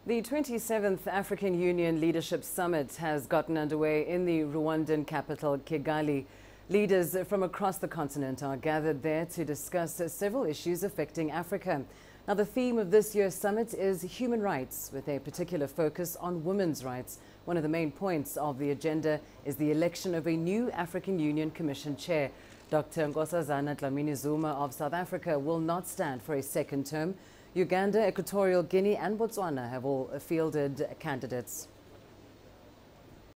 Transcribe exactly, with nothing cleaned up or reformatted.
The twenty-seventh African Union Leadership Summit has gotten underway in the Rwandan capital, Kigali. Leaders from across the continent are gathered there to discuss several issues affecting Africa. Now, the theme of this year's summit is human rights, with a particular focus on women's rights. One of the main points of the agenda is the election of a new African Union Commission chair. Doctor Nkosazana Dlamini-Zuma of South Africa will not stand for a second term. Uganda, Equatorial Guinea and Botswana have all fielded candidates.